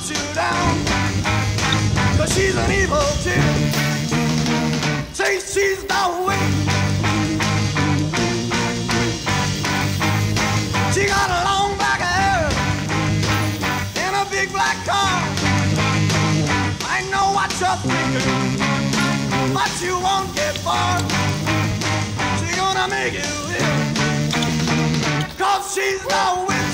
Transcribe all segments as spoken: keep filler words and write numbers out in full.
you down, 'cause she's an evil chick. Say she's the witch. She got a long black hair and a big black car. I know what you're thinking, but you won't get far. She's gonna make you ill, 'cause she's the witch.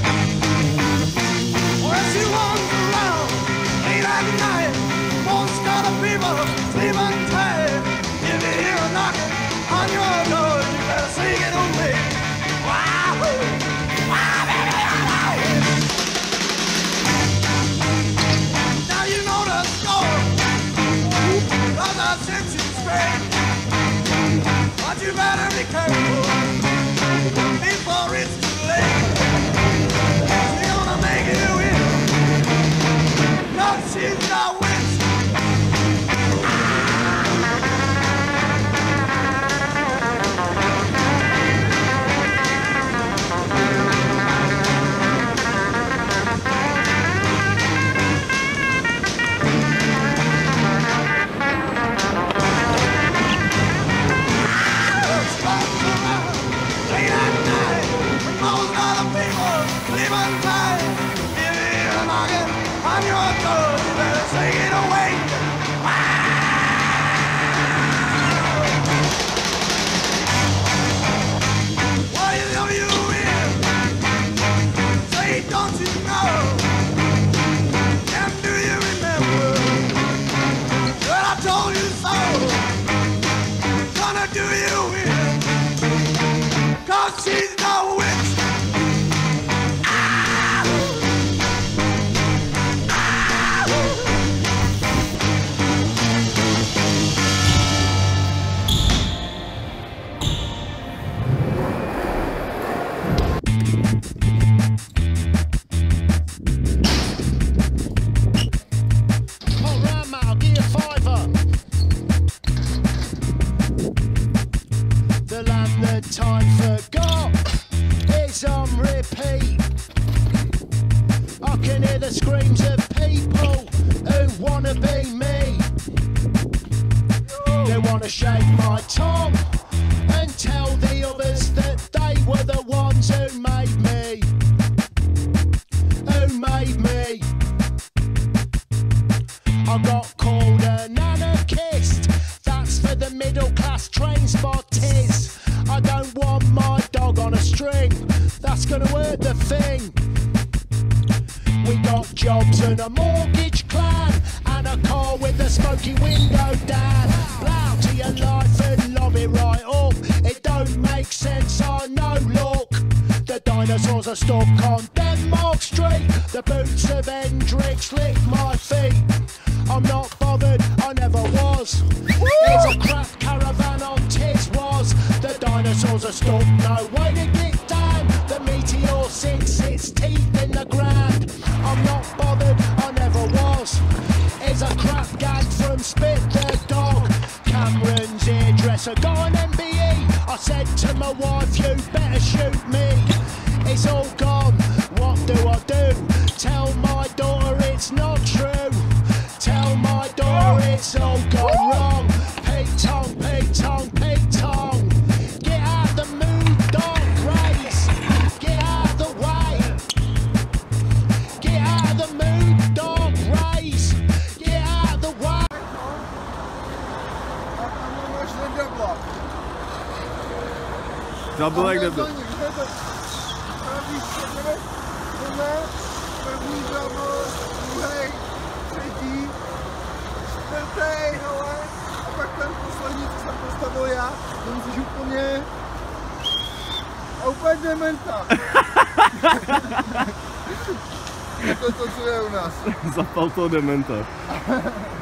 Well, she runs around late at night, most of the people sleeping tight. If you hear a knocking on your door, you better sing it away. Wow, wow, baby, wow. Now you know the score, 'cause I sent you straight. But you better be careful before it's too late. She's gonna make you in, 'cause she's the witch. On your door, you better sing it away. What is of you in? Say, don't you know? And do you remember that I told you so? Gonna do you in, 'cause she's the witch. Time forgot is on repeat. I can hear the screams of people who wanna be me. They wanna shake my tongue and tell the others that they were the ones who made me. Who made me. I got called an anarchist. That's for the middle class train spotters. I don't want my dog on a string, that's gonna hurt the thing. We got jobs and a mortgage clan, and a car with a smoky window down. Blow to your life and love it right up. It don't make sense, I know, look. The dinosaurs are stuck on Denmark Street. The boots of Hendrix lick my feet. I'm not bothered, I never was. It's a crap caravan on Tiswas. The dinosaurs are stuck, no way to get down. The meteor sinks its teeth in the ground. I'm not bothered, I never was. It's a crap gag from Spit the Dog. Cameron's hairdresser got an M B E. I said to my wife, you better shoot me. It's all gone, what do I do? Tell my daughter it's not true. Tell my daughter it's all gone wrong. Pete Tong, Pete Tong, Pete Tong. Get out the mood, dog race. Get out the way. Get out the mood, dog race. Get out the way. Double like that. Čtvrtej, hele, a pak ten poslední, co jsem postavil já, ten jsi úplně a úplně dementa. To je to, co je u nás. Zapal toho dementa.